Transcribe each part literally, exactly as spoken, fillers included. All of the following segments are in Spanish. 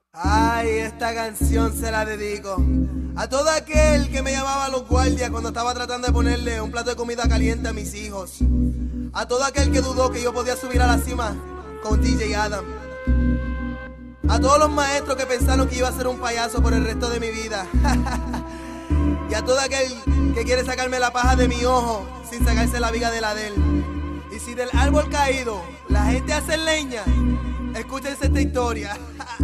Ay, esta canción se la dedico a todo aquel que me llamaba a los guardias cuando estaba tratando de ponerle un plato de comida caliente a mis hijos. A todo aquel que dudó que yo podía subir a la cima con D J Adam. A todos los maestros que pensaron que iba a ser un payaso por el resto de mi vida. Y a todo aquel que quiere sacarme la paja de mi ojo sin sacarse la viga de la de él. Y si del árbol caído la gente hace leña, escúchense esta historia.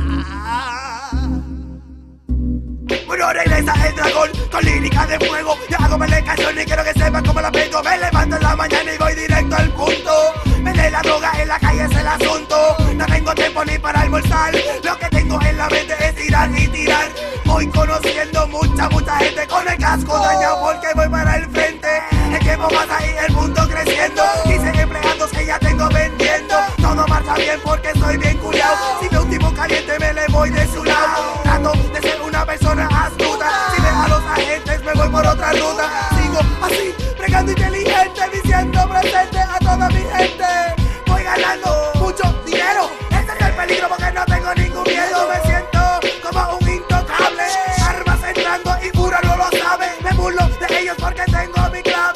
Bueno, regresa el dragón con lírica de fuego. Yo hago mele canción y quiero que sepan cómo la pego. Me levanto en la mañana y voy directo al punto. Vender la droga en la calle es el asunto. No tengo tiempo ni para almorzar. Lo que tengo en la mente es tirar y tirar. Voy conociendo mucha, mucha gente con el casco dañado porque voy para el frente. El tiempo pasa y el mundo creciendo. quince empleados que ya tengo vendiendo. Todo marcha bien porque estoy bien culiao. Si veo un tipo caliente me le voy de su lado. Trato de ser una persona astuta. Si ve a los agentes me voy por otra ruta. Sigo así, bregando inteligente, diciendo presente a toda mi gente. Voy ganando mucho dinero. Este es el peligro porque no tengo ningún miedo. Me siento como un intocable. Armas entrando y Pura no lo sabe. Me burlo de ellos porque tengo mi clave.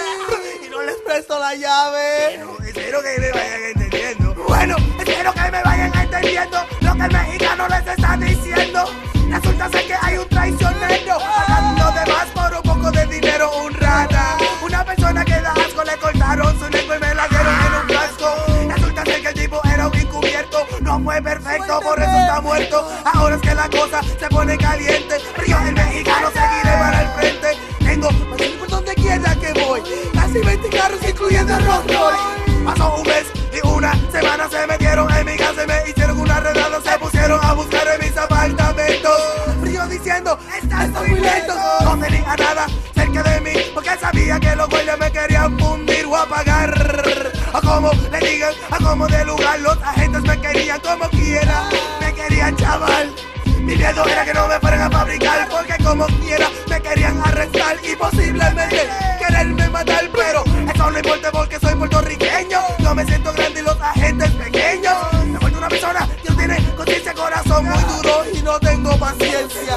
Y no les presto la llave. Bueno, espero que me vayan entendiendo. Bueno, espero que me vayan entendiendo lo que el mexicano les está diciendo. Resulta ser que hay un traicionero pagando de más por un poco de dinero, un rata. Una persona que da asco, le cortaron su lengua y me la dieron en un frasco. Resulta ser que el tipo era un encubierto. No fue perfecto, por eso está muerto. Ahora es que la cosa se pone caliente. Pero yo el mexicano seguiré para el frente. Tengo pasillo por donde quiera que voy. Casi veinte carros incluyendo el Rolls Royce. Pasó un mes y una semana se metieron en mi casa y me hicieron una redada. Se pusieron a buscar en mis apartamentos. Frío diciendo, estás muy lento. No tenía nada cerca de mí porque sabía que los guardias me querían fundir o apagar. A como le digan, a como de lugar, los agentes me querían como quiera. Me querían chaval. Mi miedo era que no me fueran a fabricar porque como quiera me querían arrestar y posiblemente quererme matar. Pero eso no importa porque soy puertorriqueño. Yo me siento grande y los agentes pequeños. Me vuelvo una persona que no tiene conciencia, corazón muy duro y no tengo paciencia.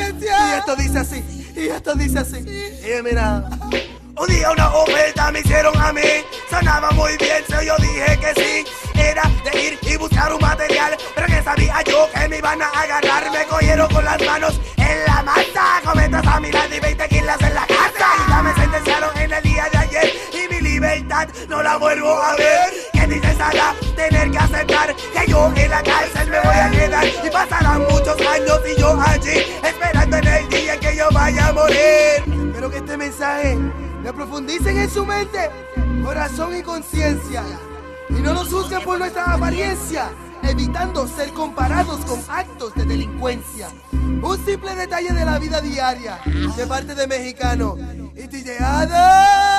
Y esto dice así, y esto dice así. Y mira, un día una oferta me hicieron a mí. Sonaba muy bien, so yo dije que sí. Era de ir y buscar un material, pero que sabía yo que me iban a agarrar. Me cogieron con las manos en la masa. Cometas a mi lado y veinte kilos en la casa. Y ya me sentenciaron en el día de ayer y mi libertad no la vuelvo a ver. ¿Qué dices Sara? Tener que aceptar que yo en la cárcel me voy a quedar. Y pasarán muchos años y yo allí esperando en el día en que yo vaya a morir. espero que este mensaje le profundicen en su mente, corazón y conciencia. Y no nos juzguen por nuestra apariencia, evitando ser comparados con actos de delincuencia. Un simple detalle de la vida diaria, de parte de Mexicano y D J Adam.